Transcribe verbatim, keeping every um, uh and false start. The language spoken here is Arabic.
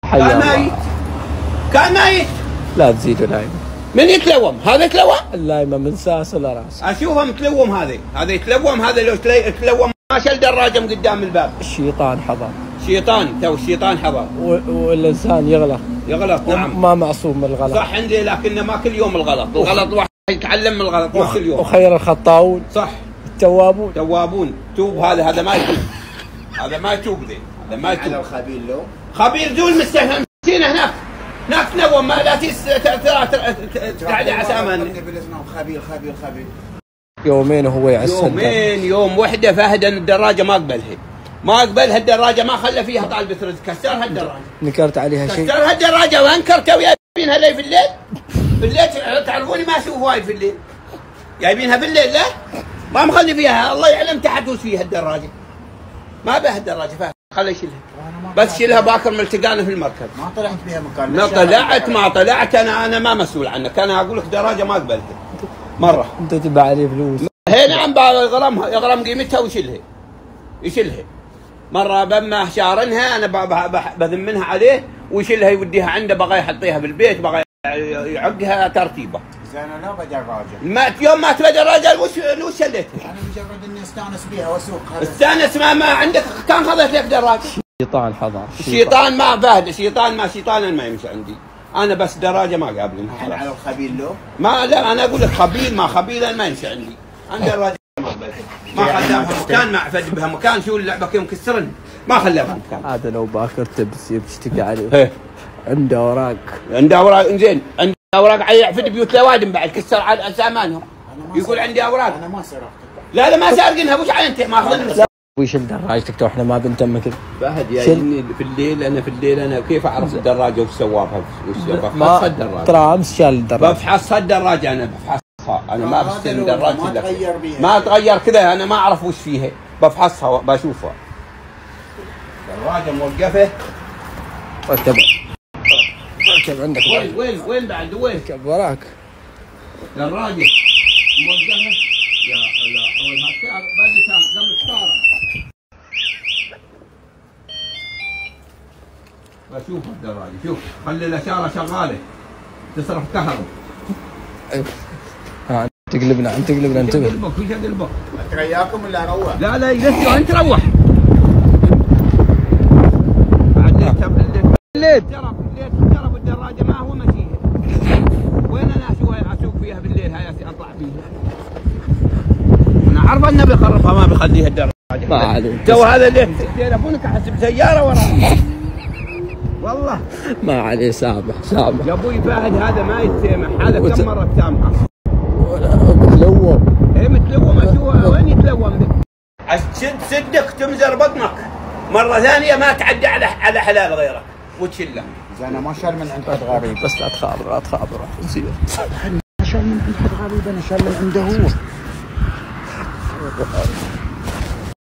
كان ميت كان ميت. لا تزيدوا نايمة. من يتلوم؟ هذا يتلوم؟ النايمة من ساس ولا راس. اشوفه متلوم هذا، هذا يتلوم، هذا لو يتلوم ما شال دراجة من قدام الباب. الشيطان حضر. شيطان، تو الشيطان حضر. والإنسان يغلط. يغلط نعم. ما معصوم من الغلط. صح عندي، لكن ما كل يوم الغلط، الغلط واحد يتعلم من الغلط مو كل يوم. وخير الخطاؤون. صح. التوابون. توابون، توب هذا هذا ما يتوب. هذا ما يتوب ذي، هذا ما يتوب. على الخبيل له. خبير زول مستهين هناك. هناك تنوم ما لا تس تعدي عسامان. خبير خبير خبير. يومين وهو يعسل. يومين يوم وحده فهد ان الدراجه ما قبلها. ما قبلها الدراجه، ما خلى فيها طالبة رزق، كسرها الدراجه. نكرت عليها شيء؟ كسرها الدراجه وانكرتها ويابينها لي في الليل. في الليل تعرفوني ما اشوف وايد في الليل. جايبينها في الليل لا؟ ما مخلي فيها، الله يعلم تحت وش فيها الدراجه. ما بها الدراجه فهد، خليه يشيلها. بس شيلها باكر من التقانا في المركز. ما طلعت بها مكان. ما طلعت ما طلعت انا انا ما مسؤول عنك، انا اقول لك دراجه ما قبلتها. مره. انت تبع عليه فلوس. هي نعم يغرمها، يغرم قيمتها ويشيلها. يشيلها. مره بما شارنها انا بذمنها عليه ويشيلها يوديها عنده، بغى يحطيها بالبيت، بغى يعقها ترتيبه. زين انا بدي الراجل. ما يوم ما تبدا الراجل وش وش شليتها؟ انا مجرد اني استانس بها واسوقها. استانس ما, ما عندك كان خذت لك دراجه. الشيطان حضر. الشيطان ما فهد، الشيطان ما شيطان ما يمشي عندي. انا بس دراجه ما قابلني. الحين على الخبيل له؟ ما لا انا اقول لك خبيل ما خبيل ما يمشي عندي. انا دراجه ما قابلها. ما خلاها مكان، ما عفد بها مكان، شو اللعبه كيف مكسرن؟ ما خلاها مكان. هذا لو باكر تبس يشتكي عليه. عنده اوراق. عنده اوراق زين، عنده اوراق على يعفد بيوت لوادم بعد، كسر على سامانهم. يقول عندي اوراق. انا ما سرقت. لا لا ما سارقينها، وش عينتك ماخذينها؟ ويشيل دراجتك تو احنا ما بنتم كذا. فهد جايني في الليل، انا في الليل انا كيف اعرف الدراجه وش سواها وش بفحصها الدراجه. ترى امس شال الدراجه. بفحصها الدراجه انا بفحصها، انا ما بستلم دراجتي. ما تغير بيها. ما تغير كذا، انا ما اعرف وش فيها، بفحصها بشوفها. دراجه موقفه. ركب. ركب عندك. وين وين وين بعد وين؟ ركب وراك. دراجه موقفه. يا لا حول هالساعه باقي قام الساره. بشوف الدراجه، شوف خلي الاشاره شغاله تصرف كهرباء. ها تقلبنا عم تقلبنا انتبه. قلبك وش قلبك؟ اترياكم ولا اروح؟ لا لا يلفوا انت روح. بعد الليل جرب الليل جرب الدراجه ما هو مشيها. وين انا اسوق فيها بالليل هاي اطلع فيها. انا عارف انه بيخربها ما بيخليها الدراجه. ما عليك. تو هذا اللي تليفونك احسب سياره وراه. والله ما عليه، سامح سامح. يا ابوي فهد هذا ما يتسامح، هذا كم مره بسامحه. متلوم. ايه متلوم، اشوفه وين يتلوم؟ تشد سدك تمزر بطنك. مره ثانيه ما تعدي على على حلال غيرك وتشله. زين ما شال من عند حد غريب. بس لا تخابر لا تخابر راح نصير. ما شال من عند حد غريب، انا شال من عنده هو.